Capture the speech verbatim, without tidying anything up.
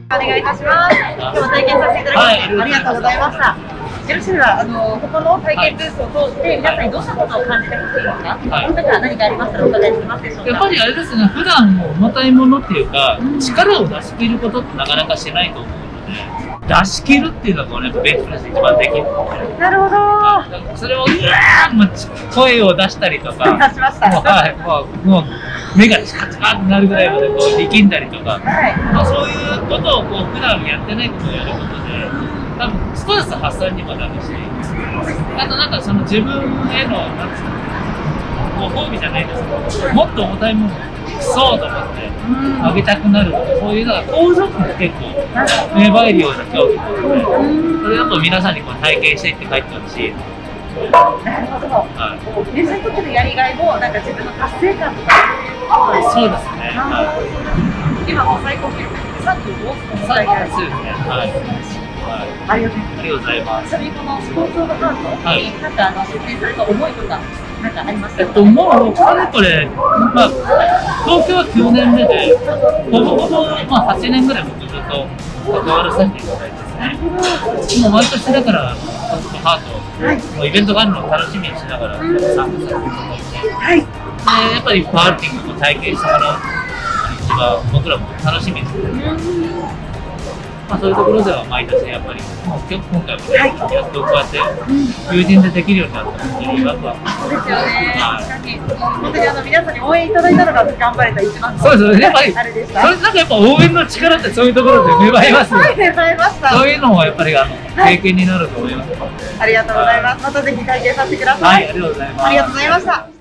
お願いいたします。今日も体験させていただきまして、ありがとうございました。よろしければ、あの、ここの体験ブースを通して、皆さんにどんなことを感じてほしいのか、はい、なんか何かありましたらお伺いできますでしょうか。 やっぱりあれですね、普段重たいものっていうか、うん、力を出し切ることってなかなかしないと思うので、出し切るっていうのがこのやっぱベンチプレスで一番できるので。 なるほど。 それをうわー声を出したりとか、 出しました。 もう、はい、もう、もう目がチカチカってなるぐらいまでこう力んだりとか、はい、まあそういうことをこう普段やってないことをやることで、多分ストレス発散にもなるし、あとなんかその自分へのなんつうのご褒美じゃないですけど、もっと重たいものをそうと思ってあげたくなるとか、そういうのが向上心が結構芽生えるような競技なので、それだと皆さんにこう体験していって帰ってほしい。 なるほど。はい。皆さんにとってのやりがいもなんか自分の達成感とか。 そうですね。はい。 今も最高記録さんじゅうご分の大会。 そうですね。はい。 ありがとうございます。ちなみにこのスポーツオーバーカードになんかあの出展された思いとかなんかありますか。 えっともうかれこれまあ東京はきゅうねんめでほぼほぼまあはちねんぐらい僕ずっと関わらせていただいてですね。もう毎年だからコストハートのイベントがあるのを楽しみにしながら参加させていただいて、はい。でやっぱりパーティングを体験してもらう一番僕らも楽しみにしてる。まあそういうところでは毎年やっぱりもう今回もね、はい、やっとこうやって友人でできるようになったのでいいワクワク。 そうですよね。確かに本当にあの皆さんに応援いただいたのが頑張れた一番のそうですね。やっぱりあれでした。 それなんかやっぱ応援の力ってそういうところで芽生えますよ。 はい、芽生えました。 そういうのもやっぱりあの経験になると思います。 ありがとうございます。またぜひ体験させてください。 はい、ありがとうございます。 ありがとうございました。